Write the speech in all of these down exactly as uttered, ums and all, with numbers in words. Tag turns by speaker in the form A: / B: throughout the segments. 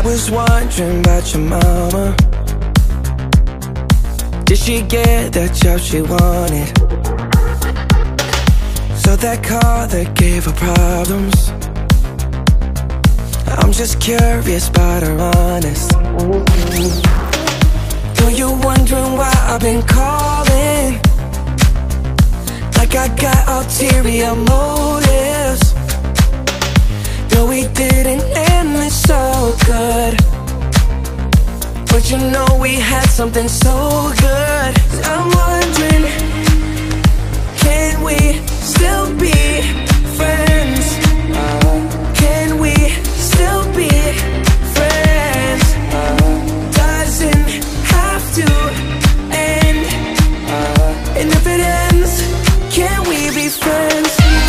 A: was wondering about your mama. Did she get that job she wanted? So that car that gave her problems. I'm just curious about her honest. Though you're wondering why I've been calling, like I got ulterior motives. Though we didn't end it so good, but you know we had something so good. I'm wondering, can we still be friends? Can we still be friends? Doesn't have to end. And if it ends, can we be friends?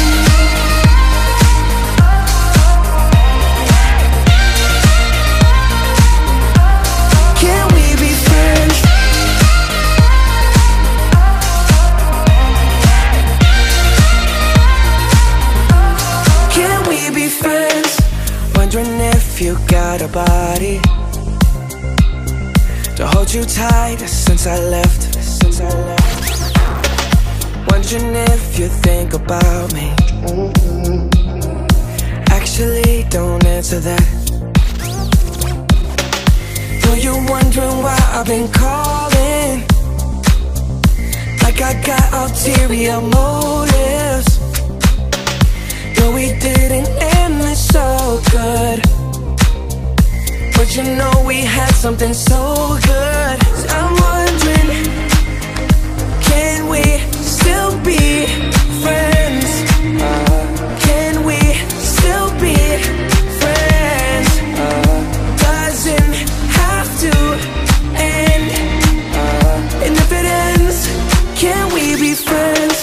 A: If you got a body to hold you tight since I left, since I left. Wondering if you think about me. Actually, don't answer that. Though you're wondering why I've been calling, like I got ulterior motives. Though we didn't end it so good, but you know we had something so good. I'm wondering, can we still be friends? Can we still be friends? Doesn't have to end. And if it ends, can we be friends?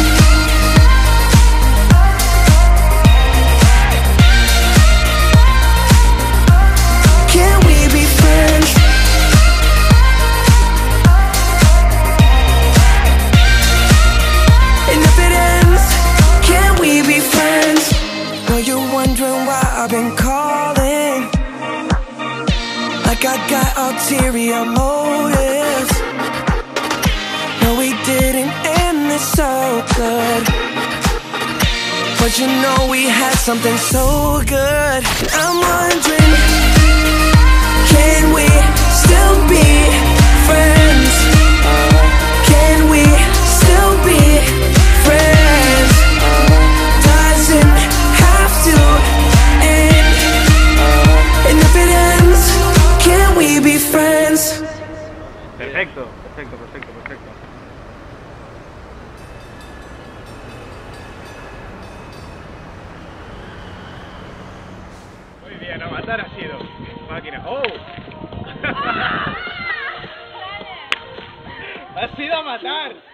A: I've been calling, like I got ulterior motives. No, we didn't end this so good, but you know we had something so good. I'm wondering, can we still be friends? Can we still be friends? Doesn't have to.
B: Perfecto, perfecto, perfecto, perfecto. Muy bien, a matar ha sido. Máquina. ¡Oh! ¡Ha sido a matar!